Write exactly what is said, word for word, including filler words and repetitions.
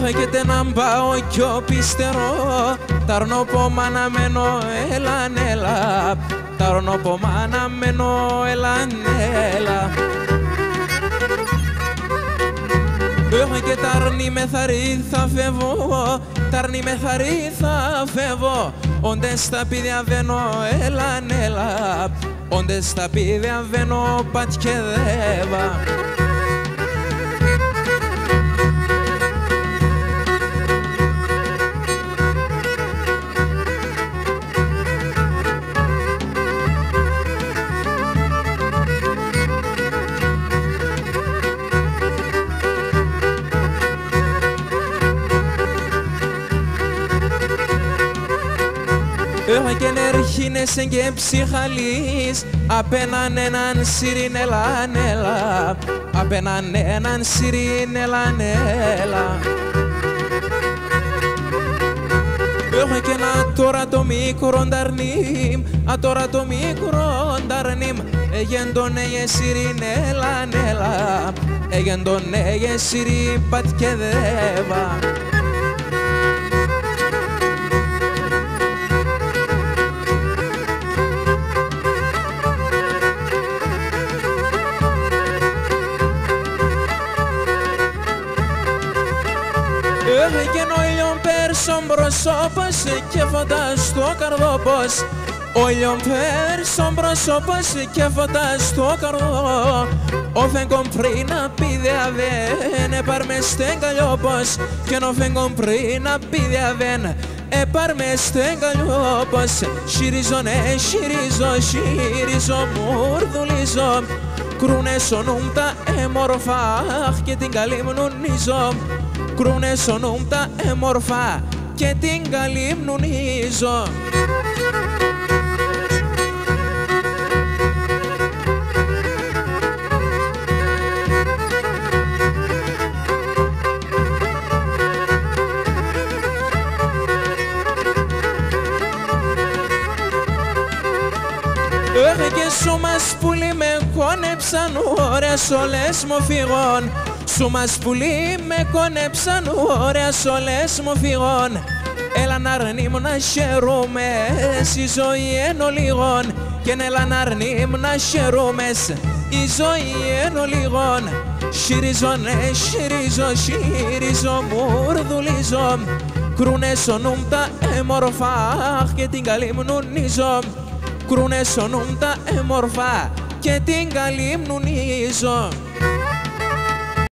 Έχετε να πάω κι ο πιστερό, τα ρνοπόμα αναμένω έλαν έλα, τα ρνοπόμα αναμένω έλαν έλα. Έχω και τα αρνή με θαρή θα φεύγω, τα αρνή με θαρή θα φεύγω, όντες τα πίδια βαίνω έλαν έλα, όντες τα πίδια βαίνω πατκεδεύα. Έχω και νερχίνεσαι και ψυχαλείς, απέναν έναν σιρήν έλαν έλα, απέναν έναν σιρήν έλαν έλα. Έχω και ένα τώρα το μικρό νταρνίμ, α τώρα το μικρό νταρνίμ, έγεν τον έγε σιρήν έλαν έλα, έγεν τον έγε σιρήν πατκεδεύα. Έχεγεν ο ήλιον πέρσον προσώπος και φωταστό καρδόπος, ο ήλιον πέρσον προσώπος και φωταστό καρδό, ο φέγγον πριν να πει δεαβέν, επάρμε στεν καλλιόπος, και ο φέγγον πριν να πει δεαβέν, επάρμε στεν καλλιόπος. Σιρίζω ναι, σιρίζω, σιρίζω, μουρδουλίζω, κρούνε σονούμ τα έμορφα και την καλύμνουνίζω, κρούνε σονούμ τα έμορφα και την καλύμνουνίζω. Έχε και σου μας πουλί με κόνεψαν ώρες όλες μου φυγών, σου μας πουλί με κόνεψαν ώρες όλες μου φυγών. Έλα να αρνήμ να χαιρούμες, η ζωή ενώ λίγον, και έλα να αρνήμ να χαιρούμες, η ζωή ενώ λίγον. Σιρίζω ναι, σιρίζω, σιρίζω, μουρδουλίζω, κρούνε σονούμ τα έμορφα και την καλύμνουνίζω, κρούνε σονούμ τα έμορφα και την καλύμνουνίζω.